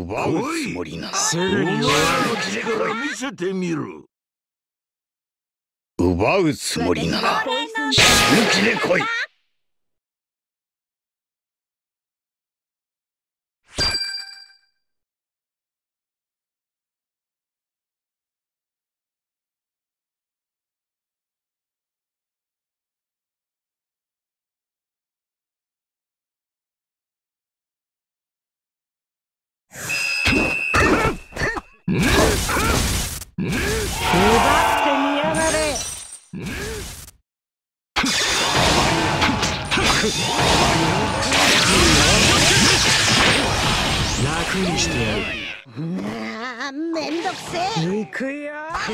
奪うつもりならすぐに終わる。力見せてみろ。 奪うつもりなら死ぬ気で来い。 奪ってみやがれ。 楽にしてやる。 めんどくせえ。 行くよ。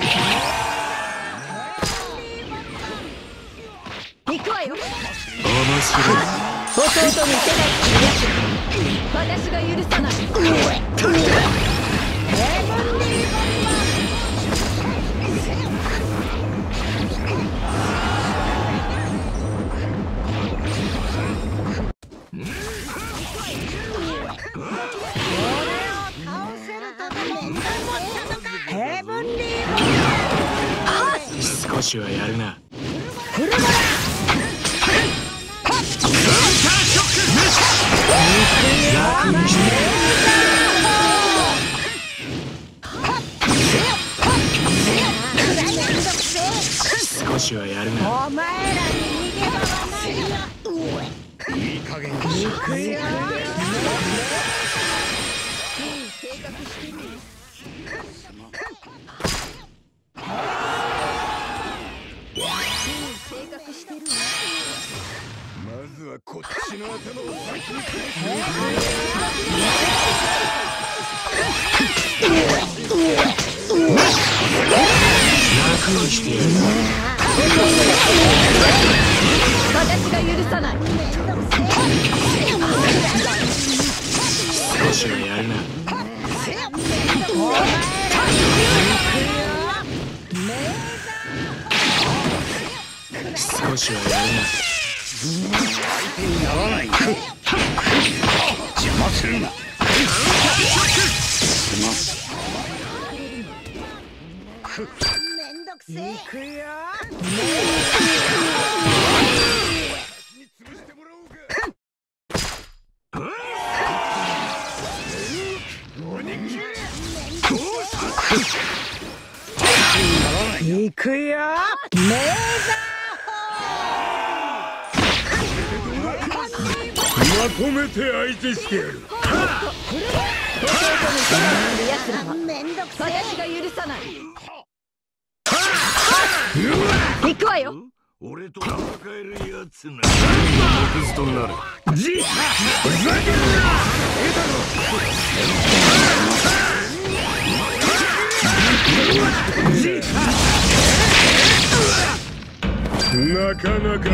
行くわよ。 面白い。 弟に手が私が許さない。 ヘブンリー少しはやるな。楽にしてやる。少しはやるな。 お前らに逃げ場はないよ。 いい加減にしろ。 いい性格してる。 まずはこっちの頭を先に楽にしてやる。 私が許さない。 少しはやるな。少しはやるな。 相手にならない。邪魔するな。 めんどくせえ。 行くよ。行くよ。 まとめて相手してやる。 めんどくせえ。私が許さない。行くわよ。 俺と戦えるやつな。目くずとなる。じふざけるな。なかなか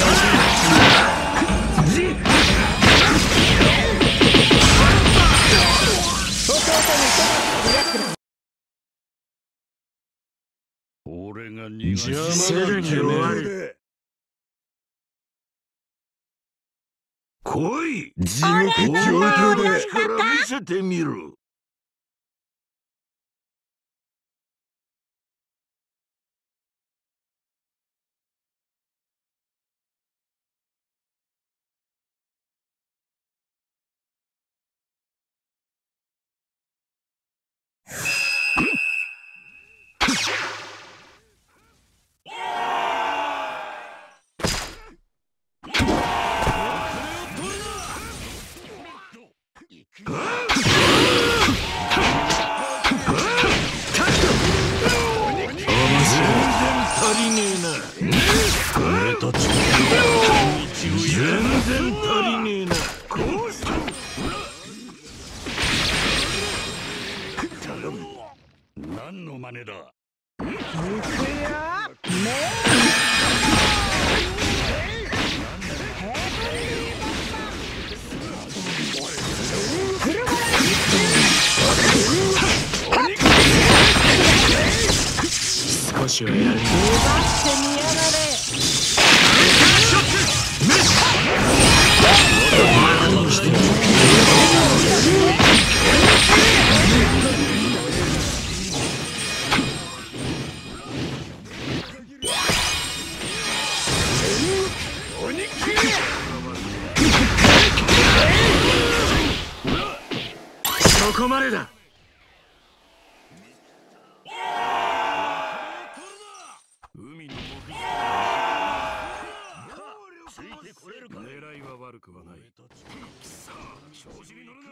俺が逃がすぐに終わる。来い。地獄上等で力見せてみろ。何の真似だ。少しはやるな。 奪ってみやがれ。 楽にしてやる。 こまでだ。海のついてこれるか。狙いは悪くはない。さあ、調子に乗るな。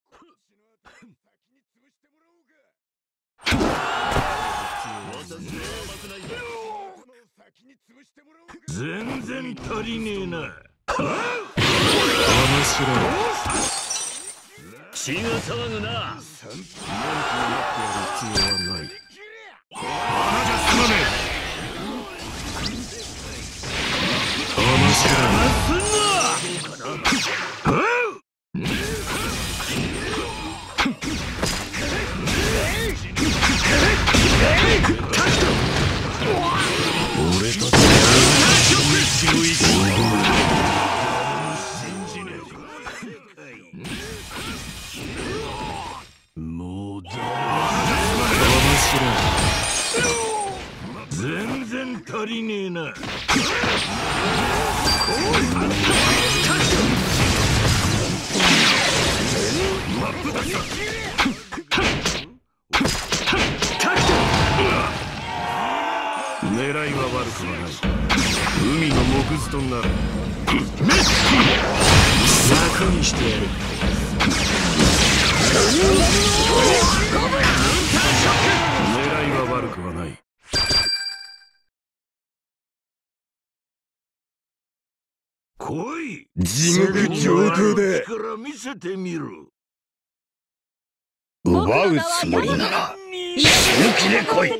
全然足りねえな。面白い。血が騒ぐな。文句になってやる必要はない。穴じゃ済まねえ。面白い。俺たちはもうだ。全然足りねえな。狙いは悪くはない。海の木図となる。楽にしてやる。狙いは悪くはない。来い。 地獄上等だ。 力見せてみろ。 奪うつもりなら死ぬ気で来い。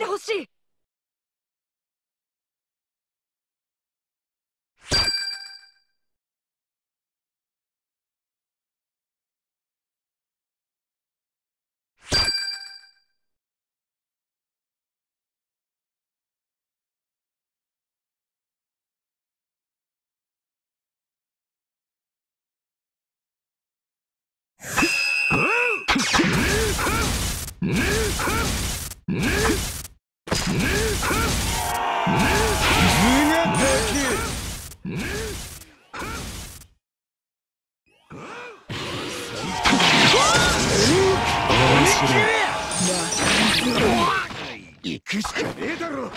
行くしかねえだろ。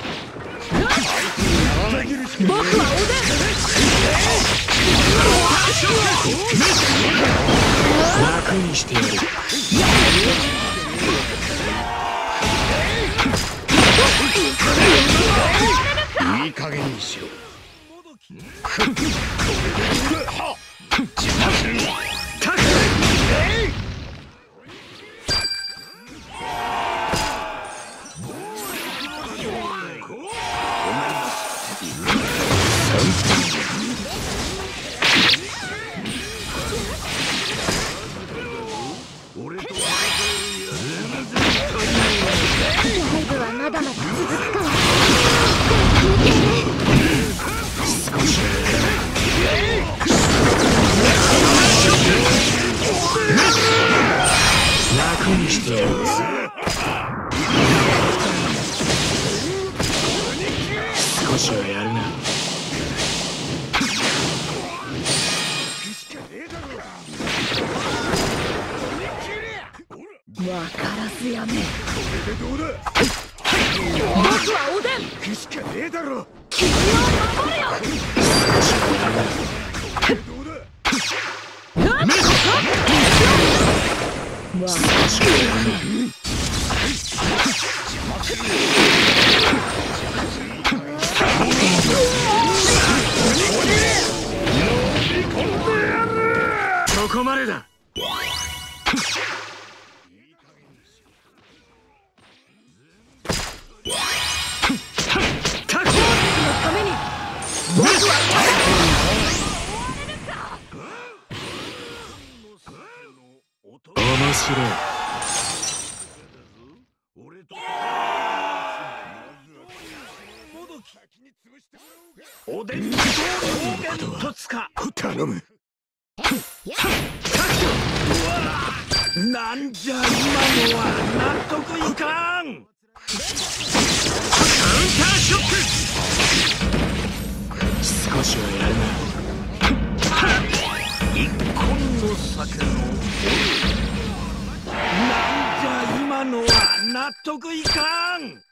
僕は楽にしてやる。いい加減にしろ。邪魔するな。 まだまだ続くから。 楽にしてやる。少しはやるな。 分からずやめ。 これでどうだ。 僕はおでん。 行くしかねえだろ。 君を守れよ。 どうだ。そこまでだ。面白い。おでんとつか。頼む。なんじゃ今のは納得いかん。カウンターショック。少しはやるな。一本の酒の納得いかん。